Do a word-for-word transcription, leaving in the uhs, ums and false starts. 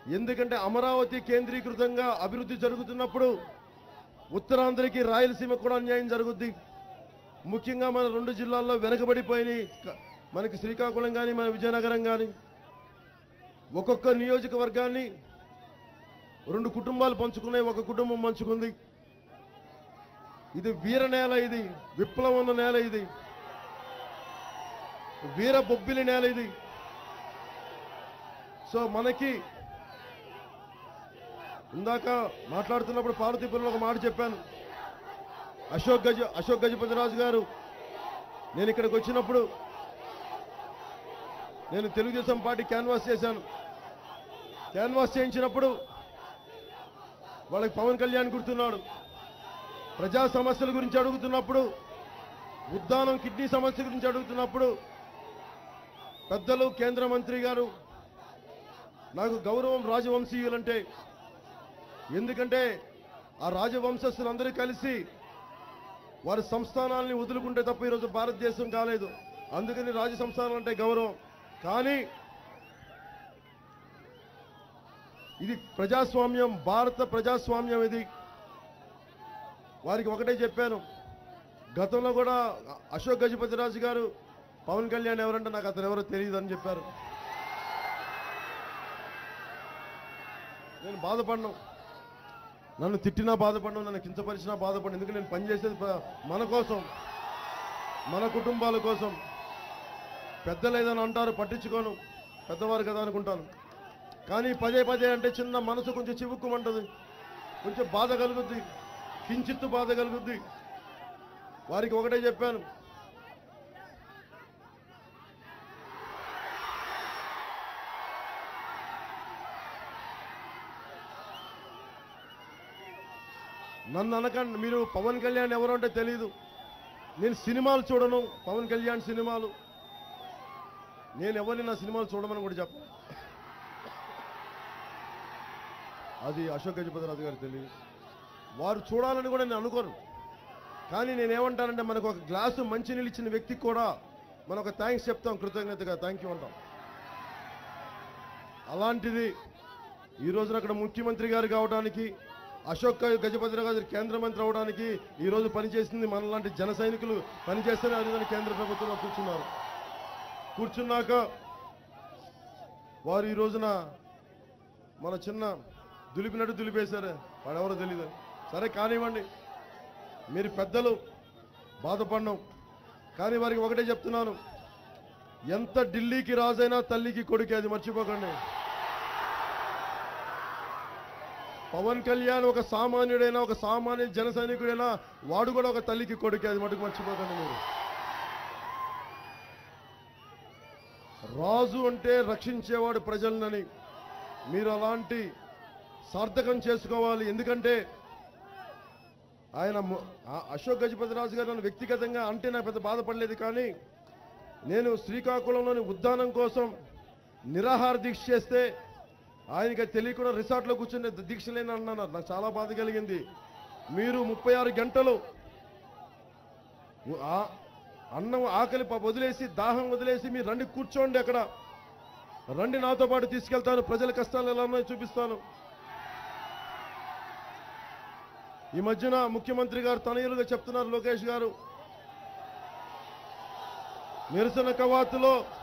ఎందుకంటే అమరావతి కేంద్రీకృతంగా అభివృద్ధి జరుగుతున్నప్పుడు ఉత్తరాంధ్రకి రాయలసీమ కూడా అన్యాయం జరుగుద్ది. ముఖ్యంగా మన రెండు జిల్లాల్లో వెనకబడిపోయినాయి. మనకి శ్రీకాకుళం కానీ మన విజయనగరం కానీ ఒక్కొక్క నియోజకవర్గాన్ని రెండు కుటుంబాలు పంచుకున్నాయి, ఒక కుటుంబం పంచుకుంది. ఇది వీర నేల, ఇది విప్లవం ఉన్న నేల, ఇది వీర బొబ్బిలి నేల ఇది. సో మనకి ఇందాక మాట్లాడుతున్నప్పుడు పార్వతీపురంలో ఒక మాట చెప్పాను. అశోక్ గజ అశోక్ గజపతిరాజు గారు నేను ఇక్కడికి వచ్చినప్పుడు నేను తెలుగుదేశం పార్టీ క్యాన్వాస్ చేశాను. క్యాన్వాస్ చేయించినప్పుడు వాళ్ళకి పవన్ కళ్యాణ్ గుర్తున్నాడు. ప్రజా సమస్యల గురించి అడుగుతున్నప్పుడు, ఉద్దానం కిడ్నీ సమస్య గురించి అడుగుతున్నప్పుడు పెద్దలు కేంద్ర మంత్రి గారు నాకు గౌరవం రాజవంశీయులంటే. ఎందుకంటే ఆ రాజవంశస్థులందరూ కలిసి వారి సంస్థానాల్ని వదులుకుంటే తప్ప ఈరోజు భారతదేశం కాలేదు. అందుకని రాజ సంస్థానం అంటే గౌరవం. కానీ ఇది ప్రజాస్వామ్యం, భారత ప్రజాస్వామ్యం ఇది. వారికి ఒకటే చెప్పాను, గతంలో కూడా అశోక్ గజపతిరాజు గారు పవన్ కళ్యాణ్ ఎవరంటే నాకు అతను ఎవరో తెలియదు అని చెప్పారు. నేను బాధపడను, నన్ను తిట్టినా బాధపడను, నన్ను కించపరిచినా బాధపడను. ఎందుకంటే నేను పనిచేసేది మన కోసం, మన కుటుంబాల కోసం. పెద్దలు ఏదైనా అంటారు పట్టించుకోను, పెద్దవారు కదా అనుకుంటాను. కానీ పదే పదే అంటే చిన్న మనసు కొంచెం చివుక్కుమంటది, కొంచెం బాధ కలుగుద్ది, కించిత్తు బాధ కలుగుద్ది. వారికి ఒకటే చెప్పాను, నన్ను అనకండి, మీరు పవన్ కళ్యాణ్ ఎవరు అంటే తెలీదు. నేను సినిమాలు చూడను, పవన్ కళ్యాణ్ సినిమాలు. నేను ఎవరిని నా సినిమాలు చూడమని కూడా చెప్పను. అది అశోక్ గజపతిరాజు గారు తెలియదు. వారు చూడాలని కూడా నేను అనుకోను. కానీ నేనేమంటానంటే మనకు ఒక గ్లాసు మంచినీళ్ళు ఇచ్చిన వ్యక్తికి కూడా మనం ఒక థ్యాంక్స్ చెప్తాం, కృతజ్ఞతగా థ్యాంక్ యూ అంటాం. అలాంటిది ఈ రోజున అక్కడ ముఖ్యమంత్రి గారు కావడానికి, అశోక్ గజపతిరాజు గారు కేంద్ర మంత్రి అవడానికి ఈరోజు పనిచేసింది మనలాంటి జన సైనికులు పనిచేస్తేనే అది కేంద్ర ప్రభుత్వంలో కూర్చున్నారు. కూర్చున్నాక వారు ఈ రోజున మన చిన్న దులిపినట్టు దులిపేశారు, వాడెవరో తెలీదు. సరే కానివ్వండి, మీరు పెద్దలు, బాధపడినాం. కానీ వారికి ఒకటే చెప్తున్నాను, ఎంత ఢిల్లీకి రాజైనా తల్లికి కొడుకే, అది మర్చిపోకండి. పవన్ కళ్యాణ్ ఒక సామాన్యుడైనా, ఒక సామాన్య జన సైనికుడైనా వాడు కూడా ఒక తల్లికి కొడుకే, అది మటుకు మర్చిపోకండి మీరు. రాజు అంటే రక్షించేవాడు ప్రజలనని మీరు అలాంటి సార్థకం చేసుకోవాలి. ఎందుకంటే ఆయన అశోక్ గజపతిరాజు గారు నన్ను వ్యక్తిగతంగా అంటే నాకు పెద్ద బాధపడలేదు. కానీ నేను శ్రీకాకుళంలోని ఉద్దానం కోసం నిరాహార దీక్ష చేస్తే ఆయనకి తెలియకుండా రిసార్ట్లో కూర్చుని దీక్ష లేని అన్నారు. నాకు చాలా బాధ కలిగింది. మీరు ముప్పై ఆరు గంటలు అన్నం ఆకలి వదిలేసి, దాహం వదిలేసి మీరు రండి, కూర్చోండి, అక్కడ రండి, నాతో పాటు తీసుకెళ్తాను, ప్రజల కష్టాలు ఎలా ఉన్నాయో చూపిస్తాను. ఈ మధ్యన ముఖ్యమంత్రి గారు తనయులుగా చెప్తున్నారు, లోకేష్ గారు నిరసన కవాతులో